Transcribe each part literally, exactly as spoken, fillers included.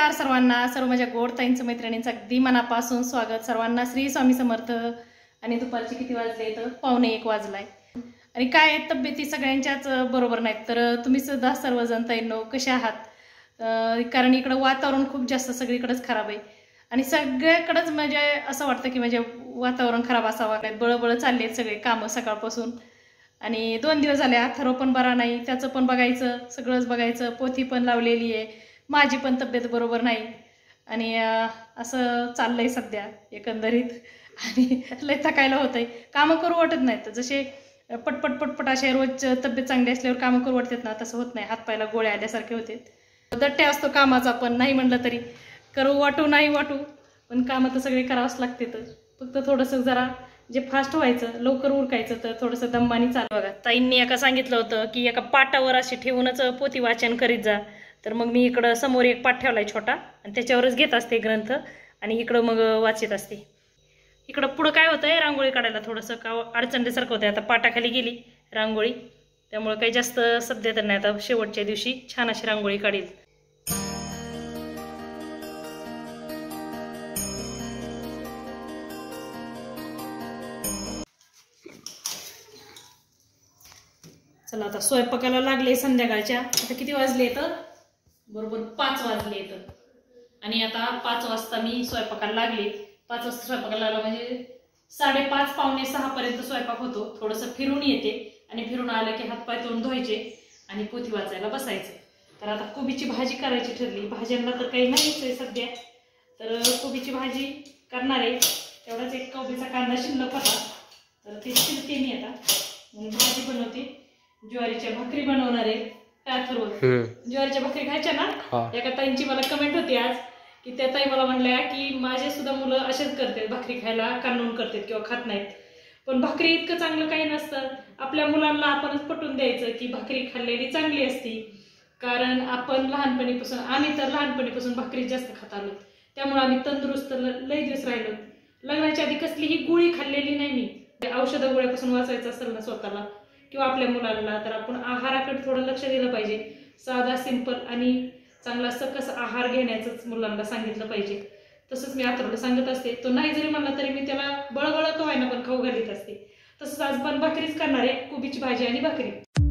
नमस्कार सर्वांना, सर्व माझ्या गोड ताईंचं मैत्रिणींचं अगदी मनापासून स्वागत सर्वांना. श्री स्वामी समर्थ. आणि दुपारचे किती वाजले तर पावणे एक वाजलाय. आणि काय तब्येती सगळ्यांच्याच बरोबर नाहीत, तर तुम्ही सुद्धा सर्वजण ताईंनो कसे आहात? कारण इकडं वातावरण खूप जास्त सगळीकडेच खराब आहे आणि सगळ्याकडेच म्हणजे असं वाटतं की म्हणजे वातावरण खराब असावं. बळबळ चालले आहेत सगळे कामं सकाळपासून. आणि दोन दिवस झाले अथर्व पण बरा नाही, त्याचं पण बघायचं, सगळंच बघायचं. पोथी पण लावलेली आहे, माझी पण तब्येत बरोबर नाही आणि असं चाललंय सध्या एकंदरीत. आणि लय थकायला होतंय, कामं करू वाटत नाहीत. जसे पटपट पटपट असे रोज तब्येत चांगली असल्यावर कामं करू वाटतात ना, तसं होत नाही. हातपायला गोळ्या आल्यासारखे होते. दट्टे असतो कामाचा, पण नाही म्हणलं तरी करू वाटू नाही वाटू पण कामं तर सगळे करावंच लागते. तर फक्त थोडंसं जरा जे फास्ट व्हायचं, लवकर उरकायचं, तर थोडंसं दम्मानी चालू. बघा ताईंनी एका सांगितलं होतं की एका पाटावर अशी ठेवूनच पोथी वाचन करीत जा. तर मग मी इकडं समोर एक पाठ ठेवलाय छोटा आणि त्याच्यावरच घेत असते ग्रंथ आणि इकडं मग वाचत असते. इकडं पुढं काय होतंय, रांगोळी काढायला थोडंसं का अडचणीसारखं होतंय. आता पाटाखाली गेली रांगोळी, त्यामुळे काही जास्त सध्या तर नाही. आता शेवटच्या दिवशी छान अशी रांगोळी काढेल. चला आता स्वयंपाकाला लागले संध्याकाळच्या. आता किती वाजले तर बरोबर पाच वाजले तर. आणि आता पाच वाजता मी स्वयंपाकाला लागले. पाच वाजता स्वयंपाकाला लागला म्हणजे साडेपाच पावणे सहा पर्यंत स्वयंपाक होतो. थोडंसं फिरून येते आणि फिरून आलं की हातपाय तोंड धुवायचे आणि पोथी वाचायला बसायचं. तर आता कोबीची भाजी करायची ठरली. भाज्यांना तर काही नाहीच आहे सध्या, तर कोबीची भाजी करणार आहे. तेवढाच एक कोबीचा कांदा शिल्लक होता, तर ते शिलते मी आता. भाजी बनवते, ज्वारीच्या भाकरी बनवणार आहे. काय ठरवलं, ज्वारीच्या भाकरी खायच्या ना. एका ताईंची मला कमेंट होती आज की त्या ताई मला म्हणल्या की माझे सुद्धा मुलं असेच करतात, भाकरी खायला कानून करतात किंवा खात नाहीत. पण भाकरी इतकं चांगलं काही नसतं. आपल्या मुलांना आपणच पटवून द्यायचं की भाकरी खाल्लेली चांगली असती. कारण आपण लहानपणीपासून, आम्ही तर लहानपणीपासून भाकरी जास्त खात आलो, त्यामुळे आम्ही तंदुरुस्त लय दिवस राहिलो. लग्नाच्या आधी कसलीही गोळी खाल्लेली नाही मी. औषध गोळ्यापासून वाचायचं असेल ना स्वतःला किंवा आपल्या मुलांना, तर आपण आहाराकडे थोडं लक्ष दिलं पाहिजे. साधा सिंपल आणि चांगला सकस आहार घेण्याचंच मुलांना सांगितलं पाहिजे. तसंच मी अथर्वला सांगत असते. तो नाही जरी म्हणला तरी मी त्याला बळबळ कवायना पण खाऊ घालीत असते. तसंच आज पण भाकरीच करणार आहे, कोबीची भाजी आणि भाकरी.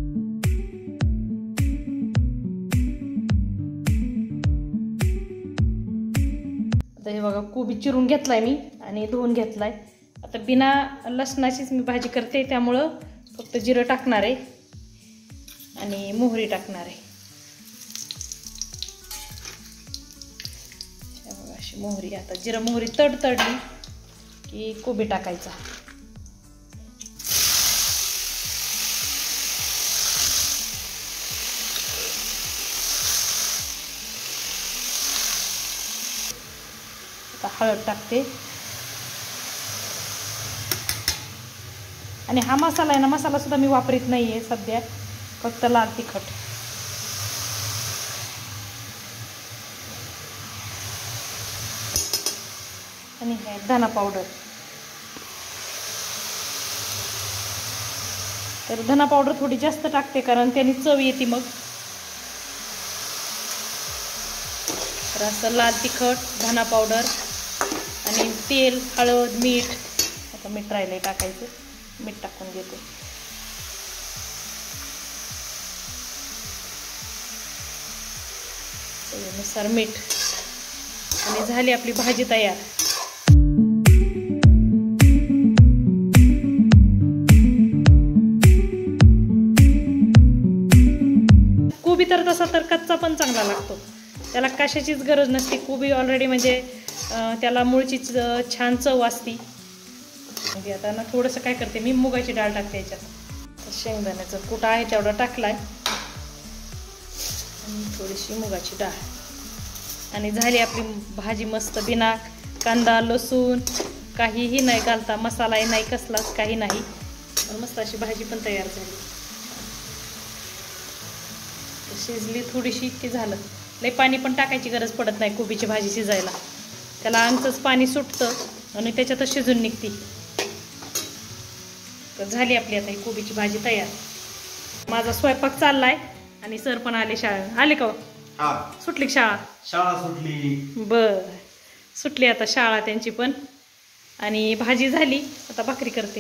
आता हे बघा कोबी चिरून घेतलाय मी आणि धुवून घेतलाय. आता बिना लसणाचीच मी भाजी करते, त्यामुळं फक्त जिरं टाकणार आहे आणि मोहरी टाकणार आहे. अशी मोहरी. आता जिरं मोहरी तडतडली की कोबी टाकायचा. आता हळद टाकते. आणि हा मसाला आहे ना, मसाला सुद्धा मी वापरीत नाही आहे सध्या, फक्त लाल तिखट. आणि हे धना पावडर. तर धना पावडर थोडी जास्त टाकते कारण त्याने चव येते मग. तर असं लाल तिखट, धना पावडर आणि तेल, हळद, मीठ. आता मीठ राहिलंय टाकायचं, मीठ टाकून देते. चवीनुसार मीठ. आणि झाली आपली भाजी तयार. कोबी तर तसा तर कच्चा पण चांगला लागतो, त्याला कशाचीच गरज नसते. कोबी ऑलरेडी म्हणजे त्याला मूळचीच छान चव असती. म्हणजे आता ना थोडंसं काय करते मी, मुगाची डाळ टाकते याच्यात. शेंगदाण्याचं कूट आहे तेवढा टाकलाय आणि थोडीशी मुगाची डाळ. आणि झाली आपली भाजी मस्त, बिना कांदा लसूण काहीही नाही घालता, मसालाही नाही कसलाच काही नाही, मस्त अशी भाजी पण तयार झाली. शिजली थोडीशी की झालं. लई पाणी पण टाकायची गरज पडत नाही कोबीची भाजी शिजायला, त्याला अंगचंच पाणी सुटतं आणि त्याच्यातच शिजून निघते. तर झाली आपली आता ही कोबीची भाजी तयार. माझा स्वयंपाक चाललाय आणि सर पण आले शाळेत. आले का? हा सुटली शाळा? शाळा सुटली. बर, सुटली आता शाळा त्यांची पण. आणि भाजी झाली, आता भाकरी करते.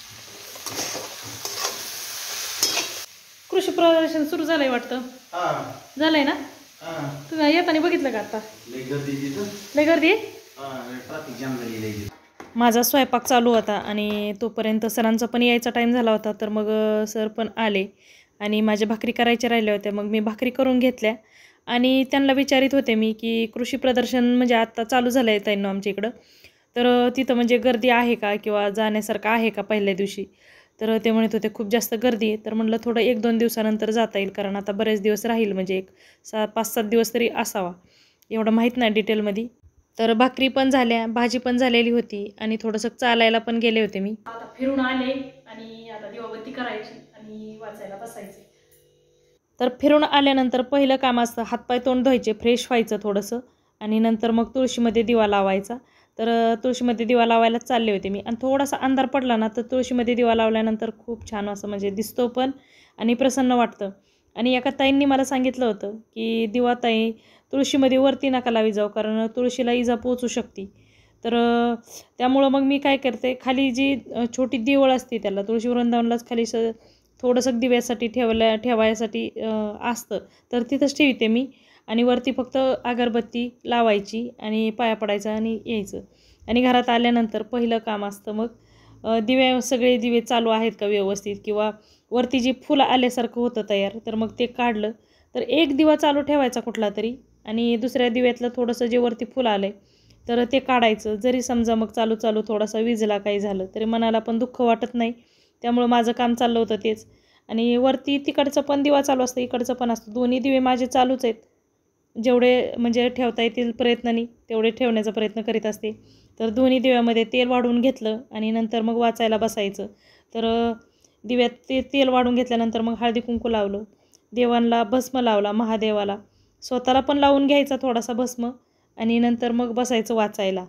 कृषी प्रदर्शन सुरू झालंय वाटतं. झालंय ना? तुम्ही येताना बघितलं का? आता लय गर्दी, ट्रॅफिक जाम झाली. माझा स्वयंपाक चालू होता आणि तोपर्यंत सरांचा पण यायचा टाईम झाला होता. तर मग सर पण आले आणि माझ्या भाकरी करायच्या राहिल्या होत्या. मग मी भाकरी करून घेतल्या आणि त्यांना विचारित होते मी की कृषी प्रदर्शन म्हणजे आत्ता चालू झालं आहे त्यांना आमच्या इकडं, तर तिथं म्हणजे गर्दी आहे का किंवा जाण्यासारखं आहे का पहिल्या दिवशी. तर ते म्हणत होते खूप जास्त गर्दी आहे. तर म्हणलं थोडं एक दोन दिवसानंतर जाता येईल, कारण आता बरेच दिवस राहील, म्हणजे एक सा पाच सात दिवस तरी असावा, एवढं माहीत नाही डिटेलमध्ये. तर भाकरी पण झाल्या, भाजी पण झालेली होती आणि थोडंसं चालायला पण गेले होते मी. आता फिरून आले आणि आता दिवाबत्ती करायची आणि वाचायला बसायचे. तर फिरून आल्यानंतर पहिलं काम असतं हातपाय तोंड धुवायचे, फ्रेश व्हायचं थोडंसं आणि नंतर मग तुळशीमध्ये दिवा लावायचा. तर तुळशीमध्ये दिवा लावायला चालले होते मी आणि थोडासा अंधार पडला ना तर तुळशीमध्ये दिवा लावल्यानंतर खूप छान असं म्हणजे दिसतो पण आणि प्रसन्न वाटतं. आणि एका ताईंनी मला सांगितलं होतं की दिवा ताई तुळशीमध्ये वरती नका लावी जाऊ, कारण तुळशीला इजा पोचू शकते. तर त्यामुळं मग मी काय करते, खाली जी छोटी दिवळ असते त्याला तुळशी वृंदावनलाच खाली स थोडंसं दिव्यासाठी ठेवल्या ठेवायसाठी असतं, तर तिथंच ठेवते मी. आणि वरती फक्त अगरबत्ती लावायची आणि पाया पडायचं आणि यायचं. आणि घरात आल्यानंतर पहिलं काम असतं मग दिवे, सगळे दिवे चालू आहेत का व्यवस्थित, किंवा वरती जी फुलं आल्यासारखं होतं तयार, तर मग ते काढलं. तर एक दिवा चालू ठेवायचा कुठला तरी आणि दुसऱ्या दिव्यातलं थोडंसं जे वरती फुलं आलं आहे तर ते काढायचं. जरी समजा मग चालू चालू थोडासा विजला काही झालं तरी मनाला पण दुःख वाटत नाही. त्यामुळं माझं काम चाललं होतं तेच. आणि वरती तिकडचं पण दिवा चालू असतं, इकडचं पण असतं, दोन्ही दिवे माझे चालूच आहेत. जेवढे म्हणजे ठेवता येतील प्रयत्नाने तेवढे ठेवण्याचा प्रयत्न करीत असते. तर दोन्ही दिव्यामध्ये तेल वाढवून घेतलं आणि नंतर मग वाचायला बसायचं. तर दिव्यात ते तेल वाढून घेतल्यानंतर मग हळदी कुंकू लावलं, देवांना भस्म लावला, महादेवाला स्वतःला पण लावून घ्यायचा थोडासा भस्म आणि नंतर मग बसायचं वाचायला.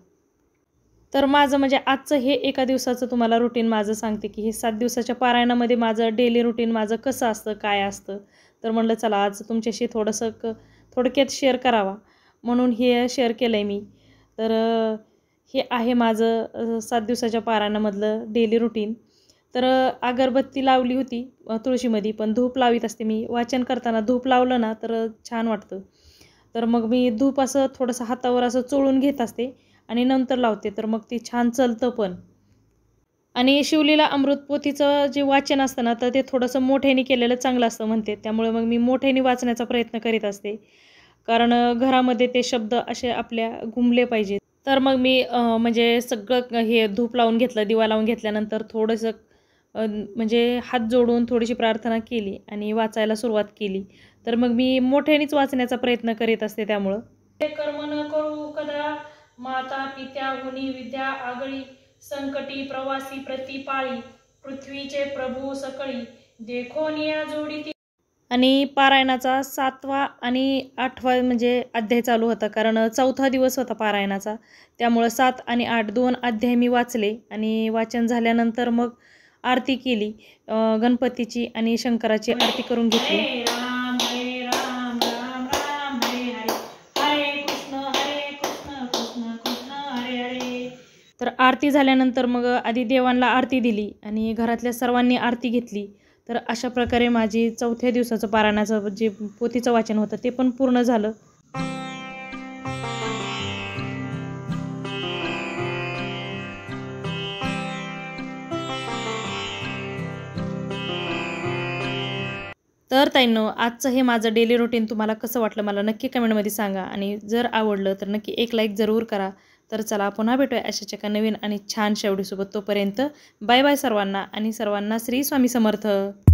तर माझं म्हणजे आजचं हे एका दिवसाचं तुम्हाला रुटीन माझं सांगते की हे सात दिवसाच्या पारायणामध्ये माझं डेली रुटीन माझं कसं असतं, काय असतं. तर म्हणलं चला आज तुमच्याशी थोडंसं क थोडक्यात शेअर करावा म्हणून हे शेअर केलं आहे मी. तर हे आहे माझं सात दिवसाच्या पारायणामधलं डेली रुटीन. तर अगरबत्ती लावली होती तुळशीमध्ये, पण धूप लावित असते मी. वाचन करताना धूप लावलं ना तर छान वाटतं. तर मग मी धूप असं थोडंसं हातावर असं चोळून घेत असते आणि नंतर लावते, तर मग ती छान चलतं पण. आणि शिवलीला अमृतपोथीचं जे वाचन असतं ना तर ते थोडंसं मोठ्याने केलेलं चांगलं असतं म्हणते. त्यामुळे मग मी मोठ्याने वाचण्याचा प्रयत्न करीत असते, कारण घरामध्ये ते शब्द असे आपल्या घुमले पाहिजेत. तर मग मी म्हणजे सगळं हे धूप लावून घेतलं, दिवा लावून घेतल्यानंतर थोडंसं म्हणजे हात जोडून थोडीशी प्रार्थना केली आणि वाचायला सुरुवात केली. तर मग मी मोठ्यानेच वाचण्याचा प्रयत्न करीत असते. त्यामुळं कर्म न करू कदा माता पित्या गुणी विद्या आगळी, संकटी प्रवासी प्रतिपाळी, पृथ्वीचे प्रभू सकळी, देखोनिया जोडी. आणि पारायणाचा सातवा आणि आठवा म्हणजे अध्याय चालू होता, कारण चौथा दिवस होता पारायणाचा. त्यामुळं सात आणि आठ दोन अध्याय मी वाचले आणि वाचन झाल्यानंतर मग आरती केली गणपतीची आणि शंकराची आरती करून घेतली. राम हरे राम राम राम हरे हरे, हरे कृष्ण हरे कृष्ण कृष्ण कृष्ण हरे हरे. तर आरती झाल्यानंतर मग आधी देवांना आरती दिली आणि घरातल्या सर्वांनी आरती घेतली. तर अशा प्रकारे माझी चौथ्या दिवसाचं पारायणाचं जे पोथीचं वाचन होतं ते पण पूर्ण झालं. तर ताईंनो, आजचं हे माझं डेली रुटीन तुम्हाला कसं वाटलं मला नक्की कमेंटमध्ये सांगा आणि जर आवडलं तर नक्की एक लाईक जरूर करा. तर चला पुन्हा भेटूया अशाच एका नवीन आणि छान शेवटीसोबत. तोपर्यंत बाय बाय सर्वांना आणि सर्वांना श्री स्वामी समर्थ.